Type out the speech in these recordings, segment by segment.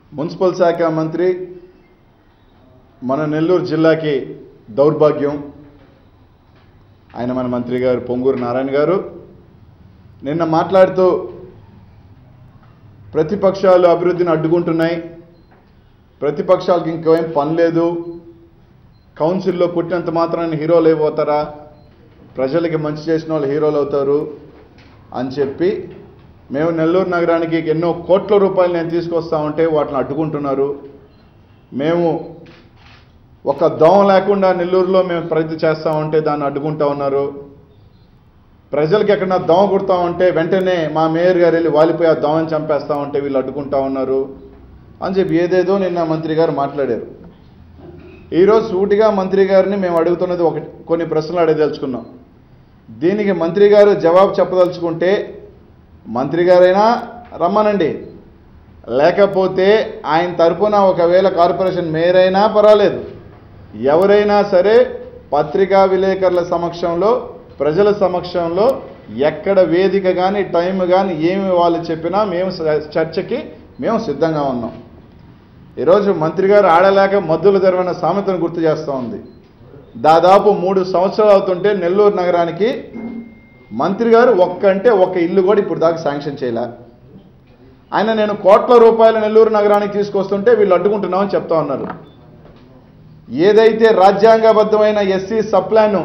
Municipal శాఖ మంత్రి మన నెల్లూరు జిల్లాకి దౌర్భాగ్యం. ఆయన మన మంత్రి గారు పొంగూరు నారాయణ గారు నిన్న మాట్లాడుతూ ప్రతిపక్షాలు అభివృద్ధిని అడ్డుకుంటున్నాయి, ప్రతిపక్షాలకు ఇంకేం పని లేదు, కౌన్సిల్లో పుట్టినంత మాత్రాన్ని హీరోలు అయిపోతారా, ప్రజలకి మంచి చేసిన వాళ్ళు హీరోలు అవుతారు అని చెప్పి మేము నెల్లూరు నగరానికి ఎన్నో కోట్ల రూపాయలు నేను తీసుకొస్తా ఉంటే వాటిని అడ్డుకుంటున్నారు. మేము ఒక దోమ లేకుండా నెల్లూరులో మేము ప్రతి చేస్తూ ఉంటే దాన్ని అడ్డుకుంటా ఉన్నారు. ప్రజలకి ఎక్కడన్నా దోమ కుడతా ఉంటే వెంటనే మా మేయర్ గారు వెళ్ళి వాలిపోయి ఆ దోమని చంపేస్తూ ఉంటే వీళ్ళు అడ్డుకుంటా ఉన్నారు అని చెప్పి ఏదేదో నిన్న మంత్రి గారు మాట్లాడారు. ఈరోజు సూటిగా మంత్రి గారిని మేము అడుగుతున్నది కొన్ని ప్రశ్నలు అడగదలుచుకున్నాం. దీనికి మంత్రి గారు జవాబు చెప్పదలుచుకుంటే మంత్రి గారైనా రమ్మనండి, లేకపోతే ఆయన తరపున ఒకవేళ కార్పొరేషన్ మేయర్ అయినా పర్వాలేదు, ఎవరైనా సరే పత్రికా విలేకరుల సమక్షంలో ప్రజల సమక్షంలో ఎక్కడ వేదిక కానీ టైం కానీ ఏమి వాళ్ళు చెప్పినా మేము చర్చకి మేము సిద్ధంగా ఉన్నాం. ఈరోజు మంత్రి గారు ఆడలేక మద్దులు తెరవన సామెతను గుర్తు చేస్తూ ఉంది. దాదాపు 3 సంవత్సరాలు అవుతుంటే నెల్లూరు నగరానికి మంత్రి గారు ఒక్క ఇల్లు కూడా ఇప్పుడు దాకా శాంక్షన్ చేయలే. ఆయన నేను కోట్ల రూపాయలు నెల్లూరు నగరానికి తీసుకొస్తుంటే వీళ్ళు అడ్డుకుంటున్నామని చెప్తా ఉన్నారు. ఏదైతే రాజ్యాంగబద్ధమైన ఎస్సీ సప్లాన్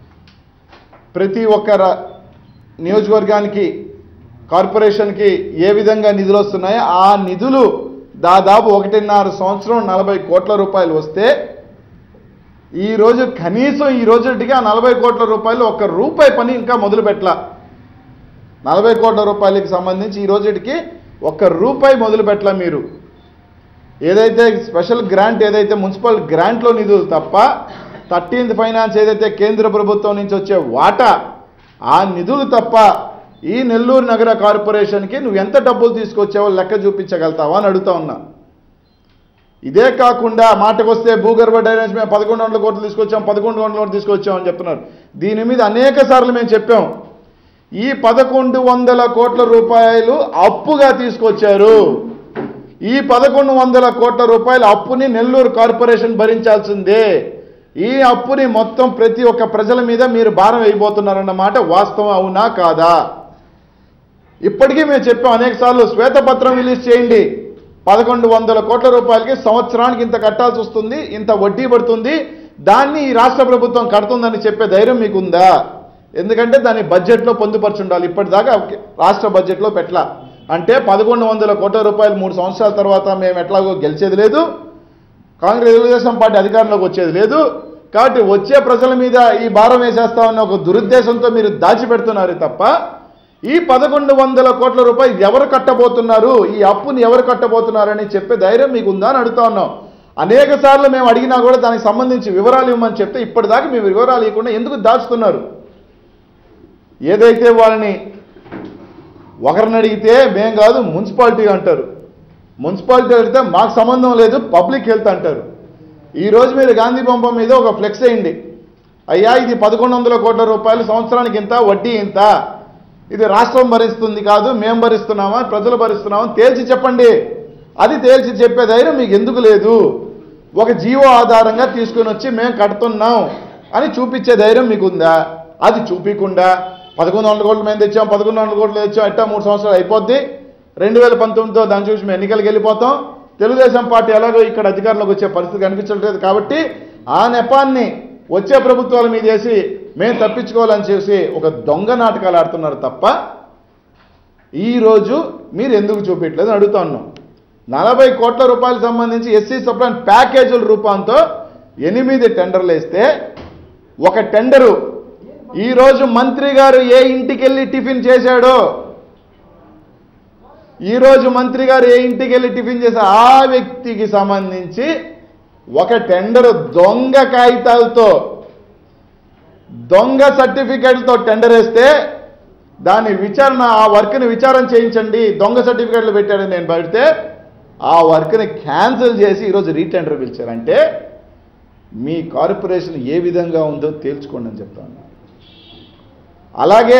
ప్రతి ఒక్క నియోజకవర్గానికి కార్పొరేషన్కి ఏ విధంగా నిధులు వస్తున్నాయో ఆ నిధులు దాదాపు 1.5 సంవత్సరం 40 కోట్ల రూపాయలు వస్తే ఈరోజు కనీసం ఈ రోజుటికి ఆ 40 కోట్ల రూపాయలు ₹1 పని ఇంకా మొదలు పెట్టలా. 40 కోట్ల రూపాయలకి సంబంధించి ఈ రోజుటికి ₹1 మొదలు పెట్టలా. మీరు ఏదైతే స్పెషల్ గ్రాంట్ ఏదైతే మున్సిపల్ గ్రాంట్లో నిధులు తప్ప 13th ఫైనాన్స్ ఏదైతే కేంద్ర ప్రభుత్వం నుంచి వచ్చే వాటా ఆ నిధులు తప్ప ఈ నెల్లూరు నగర కార్పొరేషన్కి నువ్వు ఎంత డబ్బులు తీసుకొచ్చావో లెక్క చూపించగలుగుతావా అని అడుగుతా ఉన్నా. ఇదే కాకుండా మాటకొస్తే భూగర్భ డ్రైనేజ్ మేము 1100 కోట్లు తీసుకొచ్చాం, 1100 కోట్లు తీసుకొచ్చాం అని చెప్తున్నారు. దీని మీద అనేక సార్లు మేము చెప్పాం. ఈ 1100 కోట్ల రూపాయలు అప్పుగా తీసుకొచ్చారు. ఈ 1100 కోట్ల రూపాయల అప్పుని నెల్లూరు కార్పొరేషన్ భరించాల్సిందే. ఈ అప్పుని మొత్తం ప్రతి ఒక్క ప్రజల మీద మీరు భారం వేయబోతున్నారన్నమాట వాస్తవం, అవునా కాదా? ఇప్పటికీ మేము చెప్పాం అనేక సార్లు, శ్వేతపత్రం రిలీజ్ చేయండి. 1100 కోట్ల రూపాయలకి సంవత్సరానికి ఇంత కట్టాల్సి వస్తుంది, ఇంత వడ్డీ పడుతుంది, దాన్ని ఈ రాష్ట్ర ప్రభుత్వం కడుతుందని చెప్పే ధైర్యం మీకుందా? ఎందుకంటే దాన్ని బడ్జెట్లో పొందుపరచుండాలి. ఇప్పటిదాకా రాష్ట్ర బడ్జెట్లో పెట్టలా. అంటే 1100 కోట్ల రూపాయలు 3 సంవత్సరాల తర్వాత మేము ఎట్లాగో గెలిచేది లేదు, కాంగ్రెస్ తెలుగుదేశం పార్టీ అధికారంలోకి వచ్చేది లేదు. కాబట్టి వచ్చే ప్రజల మీద ఈ భారం వేసేస్తామన్న ఒక దురుద్దేశంతో మీరు దాచిపెడుతున్నారు తప్ప ఈ 1100 కోట్ల రూపాయలు ఎవరు కట్టబోతున్నారు, ఈ అప్పుని ఎవరు కట్టబోతున్నారని చెప్పే ధైర్యం మీకు ఉందా అని అడుగుతా ఉన్నాం. అనేక సార్లు మేము అడిగినా కూడా దానికి సంబంధించి వివరాలు ఇవ్వమని చెప్తే ఇప్పటిదాకా మేము వివరాలు ఇవ్వకుండా ఎందుకు దాచుతున్నారు? ఏదైతే వాళ్ళని ఒకరిని అడిగితే మేం కాదు మున్సిపాలిటీ అంటారు, మున్సిపాలిటీ అడిగితే మాకు సంబంధం లేదు పబ్లిక్ హెల్త్ అంటారు. ఈరోజు మీరు గాంధీ బొమ్మ మీద ఒక ఫ్లెక్స్ వేయండి, అయ్యా ఇది 1100 కోట్ల రూపాయలు సంవత్సరానికి ఇంత, వడ్డీ ఇంత, ఇది రాష్ట్రం భరిస్తుంది కాదు మేము భరిస్తున్నామా ప్రజలు భరిస్తున్నామా తేల్చి చెప్పండి. అది తేల్చి చెప్పే ధైర్యం మీకు ఎందుకు లేదు? ఒక జీవో ఆధారంగా తీసుకుని వచ్చి మేము కడుతున్నాం అని చూపించే ధైర్యం మీకు ఉందా? అది చూపించకుండా 1100 కోట్లు మేము తెచ్చాం, 1100 కోట్లు తెచ్చాం, ఎట్టా 3 సంవత్సరాలు అయిపోద్ది, 2019తో దాన్ని చూసి మేము ఎన్నికలకు వెళ్ళిపోతాం, తెలుగుదేశం పార్టీ ఎలాగో ఇక్కడ అధికారంలోకి వచ్చే పరిస్థితి కనిపించట్లేదు కాబట్టి ఆ నెపాన్ని వచ్చే ప్రభుత్వాల మీద చేసి మేము తప్పించుకోవాలని చేసి ఒక దొంగ నాటకాలు ఆడుతున్నారు తప్ప ఈరోజు మీరు ఎందుకు చూపించలేదు అడుగుతా ఉన్నాం. 40 కోట్ల రూపాయలకు సంబంధించి ఎస్సీ సప్లాన్ ప్యాకేజీల రూపంతో 8 టెండర్లు వేస్తే ఒక టెండరు ఈరోజు మంత్రి గారు ఏ ఇంటికి వెళ్ళి టిఫిన్ చేశాడో, ఈరోజు మంత్రి గారు ఏ ఇంటికి వెళ్ళి టిఫిన్ చేసే ఆ వ్యక్తికి సంబంధించి ఒక టెండర్ దొంగ కాగితాలతో దొంగ సర్టిఫికేట్లతో టెండర్ వేస్తే దాని విచారణ ఆ వర్క్ని విచారణ చేయించండి, దొంగ సర్టిఫికేట్లు పెట్టాడని నేను పెడితే ఆ వర్క్ని క్యాన్సిల్ చేసి ఈరోజు రీటెండర్ పిలిచారంటే మీ కార్పొరేషన్ ఏ విధంగా ఉందో తేల్చుకోండి అని చెప్తాను. అలాగే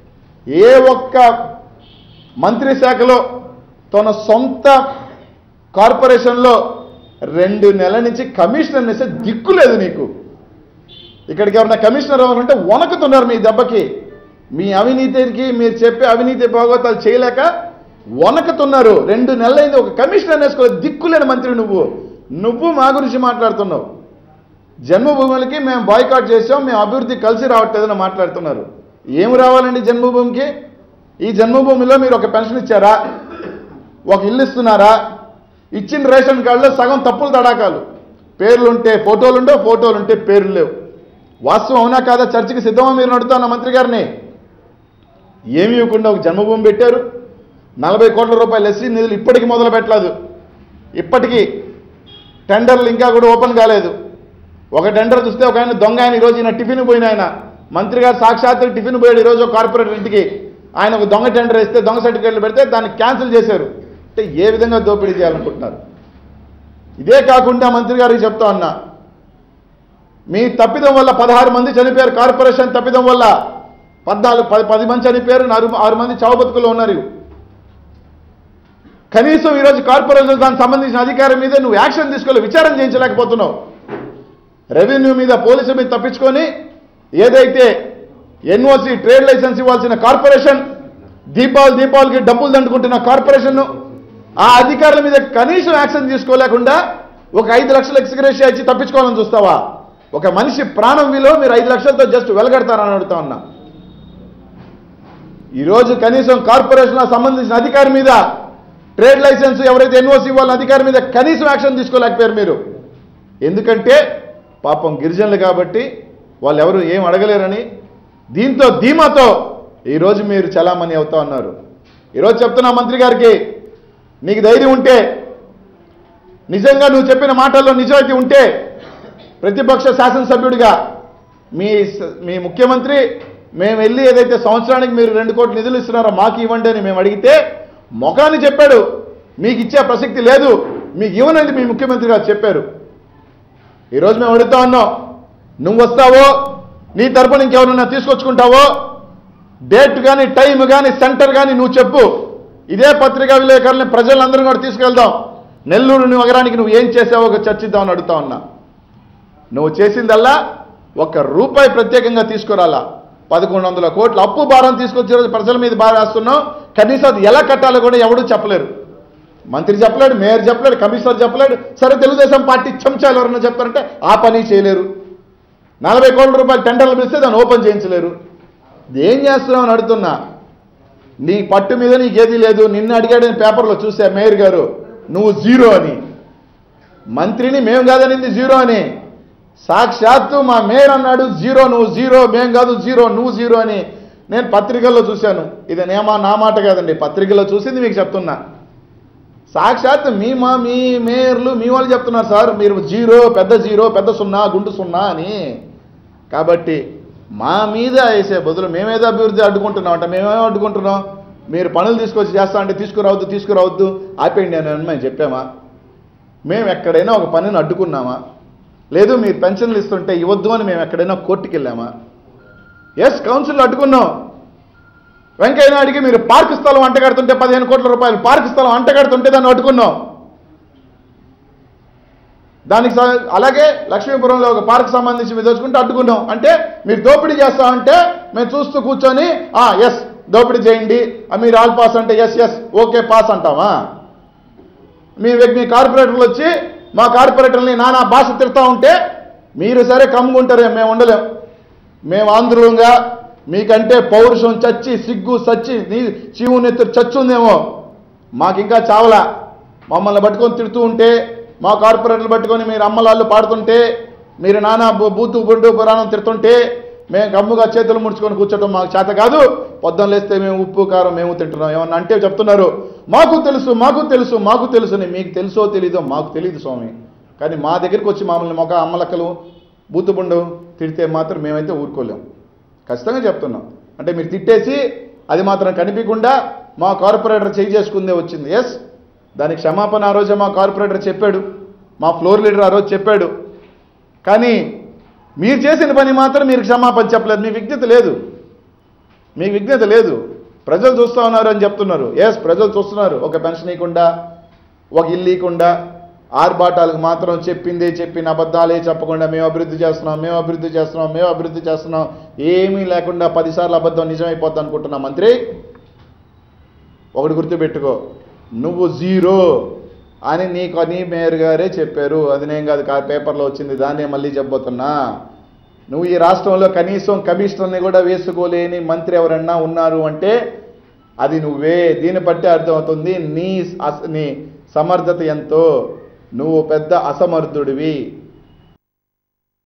ఏ ఒక్క మంత్రి శాఖలో తన సొంత కార్పొరేషన్లో 2 నెలల నుంచి కమిషనర్ వేసే దిక్కు లేదు నీకు. ఇక్కడికి ఎవరైనా కమిషనర్ ఎవరంటే వణకుతున్నారు మీ దెబ్బకి. మీ అవినీతికి మీరు చెప్పే అవినీతి భాగవతాలు చేయలేక వణకుతున్నారు. 2 నెలలైంది ఒక కమిషనర్ వేసుకోలేదు. దిక్కులేని మంత్రి నువ్వు మా గురించి మాట్లాడుతున్నావు. జన్మభూములకి మేము బాయ్కాట్ చేసాం, మేము అభివృద్ధి కలిసి రావట్లేదని మాట్లాడుతున్నారు. ఏమి రావాలండి జన్మభూమికి? ఈ జన్మభూమిలో మీరు ఒక పెన్షన్ ఇచ్చారా? ఒక ఇల్లు ఇస్తున్నారా? ఇచ్చిన రేషన్ కార్డులో సగం తప్పులు తడాకాలు. పేర్లుంటే ఫోటోలు ఉండవు, ఫోటోలు ఉంటే పేర్లు లేవు. వాస్తవం అవునా కాదా? చర్చకి సిద్ధమా మీరు నడుతున్న మంత్రి గారిని? ఏమి ఇవ్వకుండా ఒక జన్మభూమి పెట్టారు. 40 కోట్ల రూపాయలు ఎస్సీ నిధులు ఇప్పటికీ మొదలు పెట్టలేదు. ఇప్పటికీ టెండర్లు ఇంకా కూడా ఓపెన్ కాలేదు. ఒక టెండర్ చూస్తే ఒక ఆయన దొంగ ఆయన ఈరోజు ఈయన టిఫిన్ పోయిన ఆయన మంత్రి గారు సాక్షాత్తు టిఫిన్ పోయాడు ఈరోజు కార్పొరేటర్ ఇంటికి. ఆయన ఒక దొంగ టెండర్ వేస్తే దొంగ సర్టిఫికేట్లు పెడితే దాన్ని క్యాన్సిల్ చేశారు. అంటే ఏ విధంగా దోపిడీ చేయాలనుకుంటున్నారు? ఇదే కాకుండా మంత్రి గారికి చెప్తా ఉన్నా, మీ తప్పిదం వల్ల 16 మంది చనిపోయారు. కార్పొరేషన్ తప్పిదం వల్ల 10 మంది చనిపోయారు, 6 మంది చావు బతుకుల్లో ఉన్నారు. కనీసం ఈరోజు కార్పొరేషన్ దానికి సంబంధించిన అధికారం మీద నువ్వు యాక్షన్ తీసుకోవాలి, విచారణ చేయించలేకపోతున్నావు. రెవెన్యూ మీద పోలీసు మీద తప్పించుకొని ఏదైతే ఎన్ఓసి ట్రేడ్ లైసెన్స్ ఇవ్వాల్సిన కార్పొరేషన్, దీపావళికి డబ్బులు దండుకుంటున్న కార్పొరేషన్, ఆ అధికారుల మీద కనీసం యాక్షన్ తీసుకోలేకుండా ఒక 5 లక్షల ఎక్స్గ్రేషియా ఇచ్చి తప్పించుకోవాలని చూస్తావా? ఒక మనిషి ప్రాణం విలువ మీరు 5 లక్షలతో జస్ట్ వెలగడతారని అడుగుతా ఉన్నా. ఈరోజు కనీసం కార్పొరేషన్ సంబంధించిన అధికారి మీద, ట్రేడ్ లైసెన్స్ ఎవరైతే ఎన్ఓసి ఇవ్వాలని అధికారి మీద కనీసం యాక్షన్ తీసుకోలేకపోయారు మీరు. ఎందుకంటే పాపం గిరిజనులు కాబట్టి వాళ్ళు ఎవరు ఏం అడగలేరని దీంతో ధీమాతో ఈరోజు మీరు చలామణి అవుతా ఉన్నారు. ఈరోజు చెప్తున్నా మంత్రి గారికి, నీకు ధైర్యం ఉంటే, నిజంగా నువ్వు చెప్పిన మాటల్లో నిజాయితీ ఉంటే, ప్రతిపక్ష శాసనసభ్యుడిగా మీ ముఖ్యమంత్రి మేము వెళ్ళి ఏదైతే సంవత్సరానికి మీరు 2 కోట్ల నిధులు ఇస్తున్నారో మాకు ఇవ్వండి అని మేము అడిగితే మొఖాన్ని చెప్పాడు, మీకు ఇచ్చే ప్రసక్తి లేదు, మీకు ఇవ్వనండి మీ ముఖ్యమంత్రి గారు చెప్పారు. ఈరోజు మేము అడుగుతా ఉన్నాం, నువ్వు వస్తావో నీ తరపున ఇంకెవరన్నా తీసుకొచ్చుకుంటావో డేట్ కానీ టైం కానీ సెంటర్ కానీ నువ్వు చెప్పు. ఇదే పత్రికా విలేకరులని ప్రజలందరూ కూడా తీసుకెళ్దాం. నెల్లూరు నగరానికి నువ్వు ఏం చేసావో ఒక చర్చిద్దామని అడుగుతా ఉన్నా. నువ్వు చేసిందల్లా ₹1 ప్రత్యేకంగా తీసుకురాలా. 1100 కోట్ల అప్పు భారం తీసుకొచ్చే రోజు ప్రజల మీద భారం వేస్తున్నావు. కనీసం అది ఎలా కట్టాలో కూడా ఎవడూ చెప్పలేరు. మంత్రి చెప్పలేడు, మేయర్ చెప్పలేడు, కమిషనర్ చెప్పలేడు. సరే తెలుగుదేశం పార్టీ చెంచాలు ఎవరన్నా చెప్తారంటే ఆ పని చేయలేరు. 40 కోట్ల రూపాయలు టెండర్లు పిలిస్తే దాన్ని ఓపెన్ చేయించలేరు. ఏం చేస్తున్నావు అని అడుగుతున్నా. నీ పట్టు మీద నీకేదీ లేదు. నిన్ను అడిగాడని పేపర్లో చూసా మేయర్ గారు, నువ్వు జీరో అని. మంత్రిని మేము కాదనింది జీరో అని. సాక్షాత్తు మా మేయర్ అన్నాడు జీరో, నువ్వు జీరో, మేం కాదు జీరో, నువ్వు జీరో అని. నేను పత్రికల్లో చూశాను. ఇది నా మాట కాదండి, పత్రికల్లో చూసింది మీకు చెప్తున్నా. సాక్షాత్ మీ మేయర్లు మీ వాళ్ళు చెప్తున్నారు, సార్ మీరు జీరో, పెద్ద సున్నా, గుండు సున్నా అని. కాబట్టి మా మీద వేసే బదులు మేమేదో అభివృద్ధి అడ్డుకుంటున్నాం అంటే మేమేమో అడ్డుకుంటున్నాం. మీరు పనులు తీసుకొచ్చి చేస్తా అంటే తీసుకురావద్దు ఆపేయండి అని మేము చెప్పామా? మేము ఎక్కడైనా ఒక పనిని అడ్డుకున్నామా? లేదు మీరు పెన్షన్లు ఇస్తుంటే ఇవ్వద్దు అని మేము ఎక్కడైనా కోర్టుకి వెళ్ళామా? Yes, council అడ్డుకున్నాం. వెంకయ్య నాయుడికి మీరు పార్క్ స్థలం అంటగడుతుంటే 15 కోట్ల రూపాయలు పార్క్ స్థలం అంటగడుతుంటే దాన్ని అడ్డుకున్నాం. దానికి అలాగే లక్ష్మీపురంలో ఒక పార్క్ సంబంధించి మీరు దోచుకుంటే అడ్డుకున్నాం. అంటే మీరు దోపిడీ చేస్తామంటే మేము చూస్తూ కూర్చొని ఎస్ దోపిడీ చేయండి, మీరు ఆల్ పాస్ అంటే ఎస్ ఓకే పాస్ అంటామా? మీ కార్పొరేటర్లు వచ్చి మా కార్పొరేటర్ని నానా భాష తిడతా ఉంటే మీరు సరే కమ్ముకుంటారే, మేము ఉండలేం. మేము ఆంధ్రులంగా మీకంటే పౌరుషం చచ్చి, సిగ్గు సచ్చి, నీ చీవు నెత్తురు చచ్చుందేమో, మాకింకా చావలా. మమ్మల్ని పట్టుకొని తిడుతూ ఉంటే, మా కార్పొరేటర్లు పట్టుకొని మీరు అమ్మలాళ్ళు పాడుతుంటే, మీరు నానా బూతు బుండు పురాణం తిడుతుంటే మేము గమ్ముగా చేతులు ముడుచుకొని కూర్చోటం మాకు చేత కాదు. పొద్దున్న లేస్తే మేము ఉప్పు కారం మేము తింటున్నాం. ఏమన్నా అంటే చెప్తున్నారు మాకు తెలుసు అని. మీకు తెలుసో తెలీదో మాకు తెలియదు స్వామి. కానీ మా దగ్గరికి వచ్చి మమ్మల్ని అమ్మలక్కలు బూతుబుండు తిడితే మాత్రం మేమైతే ఊరుకోలేం. ఖచ్చితంగా చెప్తున్నాం. అంటే మీరు తిట్టేసి అది మాత్రం కనిపించకుండా మా కార్పొరేటర్ చేయి చేసుకుందే వచ్చింది. ఎస్, దానికి క్షమాపణ ఆ రోజే మా కార్పొరేటర్ చెప్పాడు, మా ఫ్లోర్ లీడర్ ఆ రోజు చెప్పాడు. కానీ మీరు చేసిన పని మాత్రం మీరు క్షమాపణ చెప్పలేదు. మీ విజ్ఞత లేదు. ప్రజలు చూస్తూ ఉన్నారు అని చెప్తున్నారు. ఎస్, ప్రజలు చూస్తున్నారు. ఒక పెన్షన్ ఇవ్వకుండా ఒక ఇల్లు ఇవ్వకుండా ఆర్భాటాలకు మాత్రం చెప్పిన అబద్ధాలే చెప్పకుండా మేము అభివృద్ధి చేస్తున్నాం ఏమీ లేకుండా 10 సార్లు అబద్ధం నిజమైపోద్ది అనుకుంటున్నా మంత్రి. ఒకటి గుర్తుపెట్టుకో, నువ్వు జీరో అని నీ మేయర్ గారే చెప్పారు. అది నేను కాదు, పేపర్లో వచ్చింది, దాన్నే మళ్ళీ చెప్పబోతున్నా. నువ్వు ఈ రాష్ట్రంలో కనీసం కమిషనర్ని కూడా వేసుకోలేని మంత్రి ఎవరన్నా ఉన్నారు అంటే అది నువ్వే. దీన్ని బట్టి అర్థమవుతుంది నీ సమర్థత ఎంతో. నువ్వు పెద్ద అసమర్థుడివి.